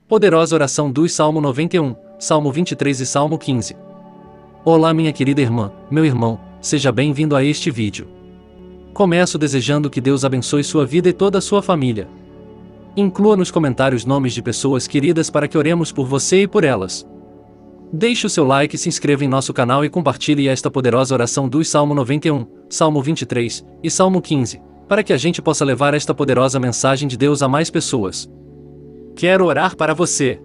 Poderosa oração dos Salmo 91, Salmo 23 e Salmo 15. Olá minha querida irmã, meu irmão, seja bem-vindo a este vídeo. Começo desejando que Deus abençoe sua vida e toda a sua família. Inclua nos comentários nomes de pessoas queridas para que oremos por você e por elas. Deixe o seu like, se inscreva em nosso canal e compartilhe esta poderosa oração dos Salmo 91, Salmo 23 e Salmo 15, para que a gente possa levar esta poderosa mensagem de Deus a mais pessoas. Quero orar para você.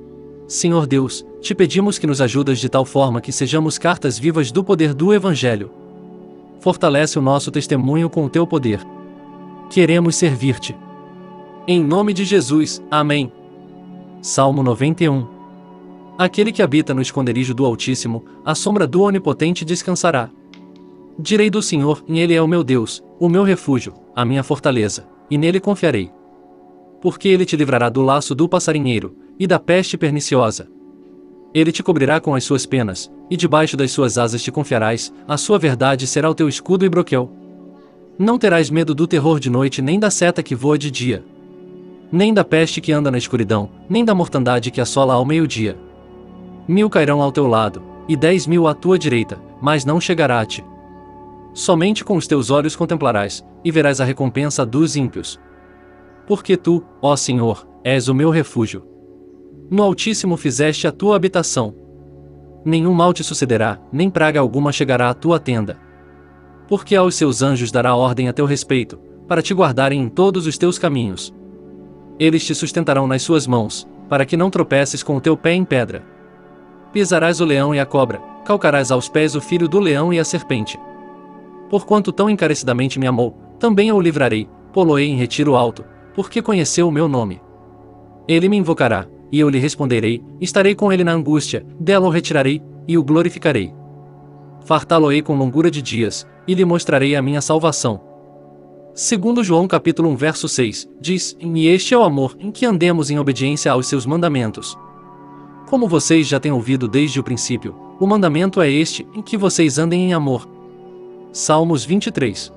Senhor Deus, te pedimos que nos ajudes de tal forma que sejamos cartas vivas do poder do Evangelho. Fortalece o nosso testemunho com o teu poder. Queremos servir-te. Em nome de Jesus, amém. Salmo 91. Aquele que habita no esconderijo do Altíssimo, à sombra do Onipotente descansará. Direi do Senhor, ele é o meu Deus, o meu refúgio, a minha fortaleza, e nele confiarei. Porque ele te livrará do laço do passarinheiro, e da peste perniciosa. Ele te cobrirá com as suas penas, e debaixo das suas asas te confiarás, a sua verdade será o teu escudo e broquel. Não terás medo do terror de noite, nem da seta que voa de dia. Nem da peste que anda na escuridão, nem da mortandade que assola ao meio-dia. 1000 cairão ao teu lado, e 10.000 à tua direita, mas não chegará a ti. Somente com os teus olhos contemplarás, e verás a recompensa dos ímpios. Porque tu, ó Senhor, és o meu refúgio. No Altíssimo fizeste a tua habitação. Nenhum mal te sucederá, nem praga alguma chegará à tua tenda. Porque aos seus anjos dará ordem a teu respeito, para te guardarem em todos os teus caminhos. Eles te sustentarão nas suas mãos, para que não tropeces com o teu pé em pedra. Pisarás o leão e a cobra, calcarás aos pés o filho do leão e a serpente. Porquanto tão encarecidamente me amou, também eu o livrarei, pô-lo-ei em retiro alto, porque conheceu o meu nome. Ele me invocará, e eu lhe responderei, estarei com ele na angústia, dela o retirarei, e o glorificarei. Fartá-lo-ei com longura de dias, e lhe mostrarei a minha salvação. Segundo João capítulo 1 verso 6, diz, e este é o amor, em que andemos em obediência aos seus mandamentos. Como vocês já têm ouvido desde o princípio, o mandamento é este, em que vocês andem em amor. Salmos 23.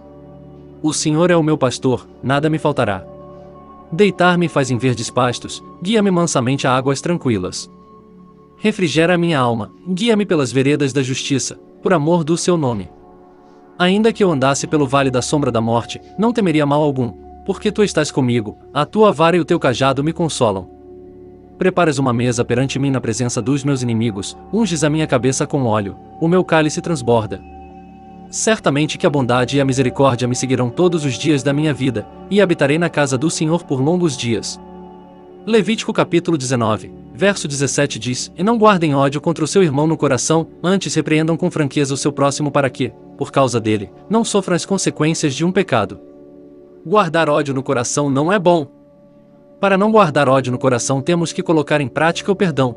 O Senhor é o meu pastor, nada me faltará. Deitar-me faz em verdes pastos, guia-me mansamente a águas tranquilas. Refrigera a minha alma, guia-me pelas veredas da justiça, por amor do seu nome. Ainda que eu andasse pelo vale da sombra da morte, não temeria mal algum, porque tu estás comigo, a tua vara e o teu cajado me consolam. Preparas uma mesa perante mim na presença dos meus inimigos, unges a minha cabeça com óleo, o meu cálice transborda. Certamente que a bondade e a misericórdia me seguirão todos os dias da minha vida, e habitarei na casa do Senhor por longos dias. Levítico capítulo 19, verso 17 diz, e não guardem ódio contra o seu irmão no coração, antes repreendam com franqueza o seu próximo para que, por causa dele, não sofram as consequências de um pecado. Guardar ódio no coração não é bom. Para não guardar ódio no coração temos que colocar em prática o perdão.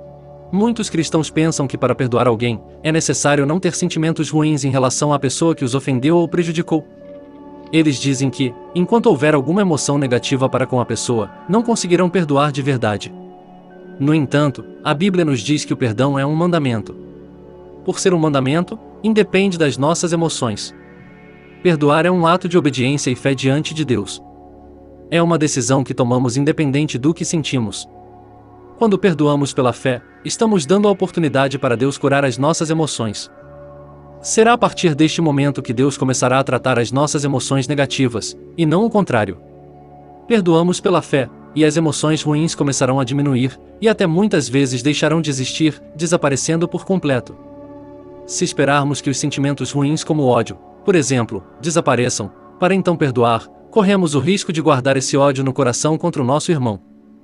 Muitos cristãos pensam que para perdoar alguém, é necessário não ter sentimentos ruins em relação à pessoa que os ofendeu ou prejudicou. Eles dizem que, enquanto houver alguma emoção negativa para com a pessoa, não conseguirão perdoar de verdade. No entanto, a Bíblia nos diz que o perdão é um mandamento. Por ser um mandamento, independe das nossas emoções. Perdoar é um ato de obediência e fé diante de Deus. É uma decisão que tomamos independente do que sentimos. Quando perdoamos pela fé, estamos dando a oportunidade para Deus curar as nossas emoções. Será a partir deste momento que Deus começará a tratar as nossas emoções negativas, e não o contrário. Perdoamos pela fé, e as emoções ruins começarão a diminuir, e até muitas vezes deixarão de existir, desaparecendo por completo. Se esperarmos que os sentimentos ruins como o ódio, por exemplo, desapareçam, para então perdoar, corremos o risco de guardar esse ódio no coração contra o nosso irmão.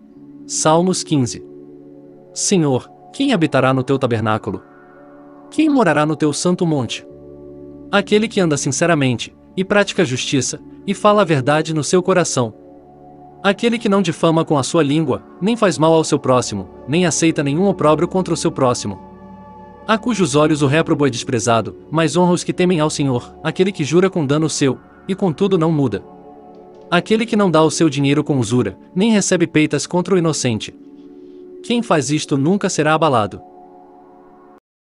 Salmos 15. Senhor, quem habitará no teu tabernáculo? Quem morará no teu santo monte? Aquele que anda sinceramente, e pratica a justiça, e fala a verdade no seu coração. Aquele que não difama com a sua língua, nem faz mal ao seu próximo, nem aceita nenhum opróbrio contra o seu próximo. A cujos olhos o réprobo é desprezado, mas honra os que temem ao Senhor, aquele que jura com dano seu, e contudo não muda. Aquele que não dá o seu dinheiro com usura, nem recebe peitas contra o inocente. Quem faz isto nunca será abalado.